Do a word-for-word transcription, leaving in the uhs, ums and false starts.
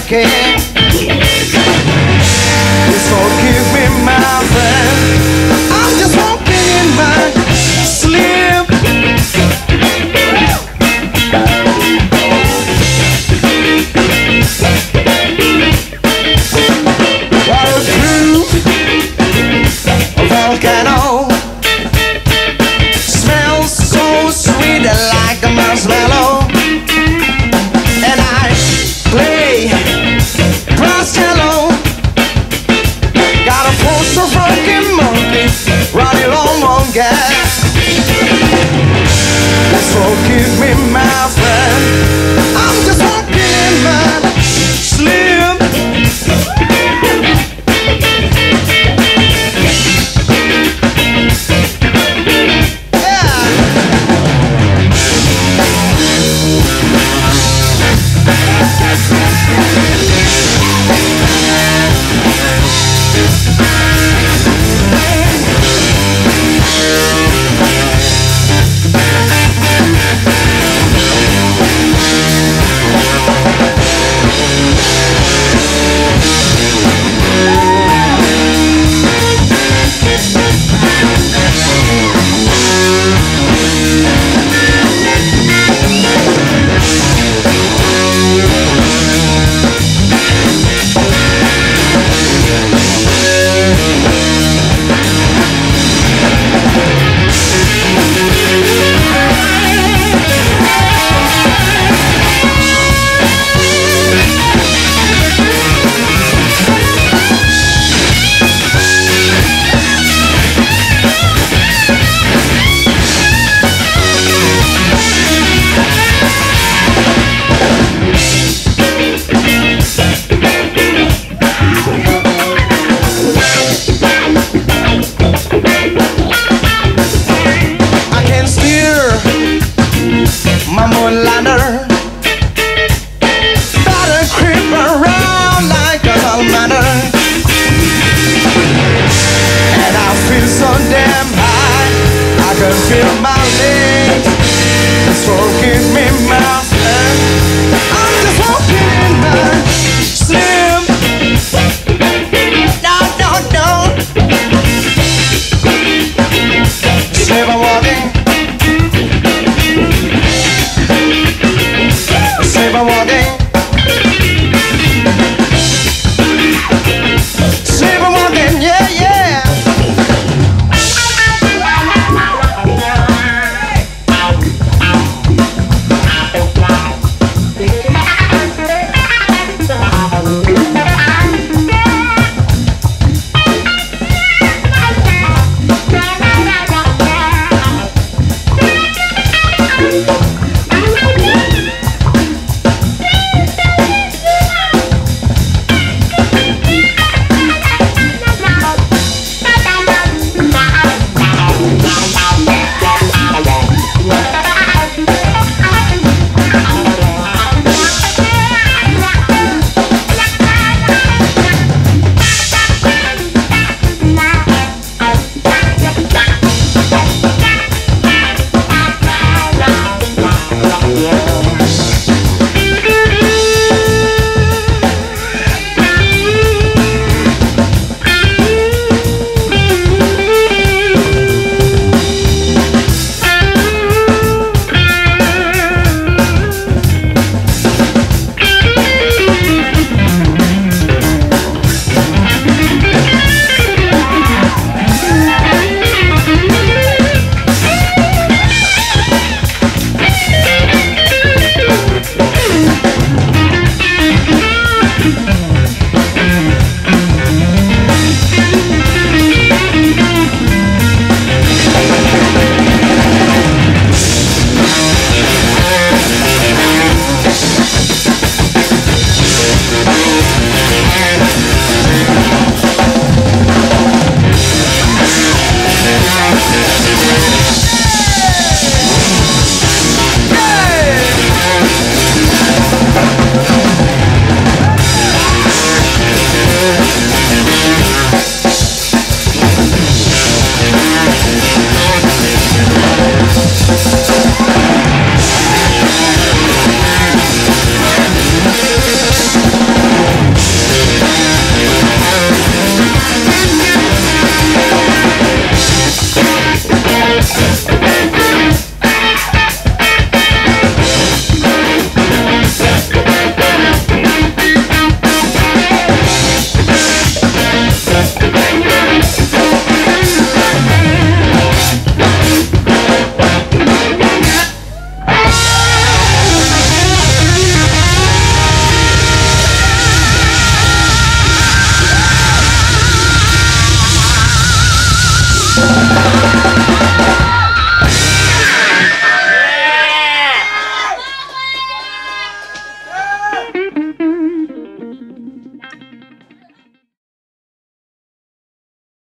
working. Please forgive me, my friend. I'm just walking in my sleep. What a proof, a volcano smells so sweet like a marshmallow. And I play brass cello. Got a poster fucking monkey running on one gas. Please forgive me, my friend. I'm just walking in my sleep. My moonlander better creep around like a salamander. And I feel so damn high, I can feel my legs. Just forgive me, my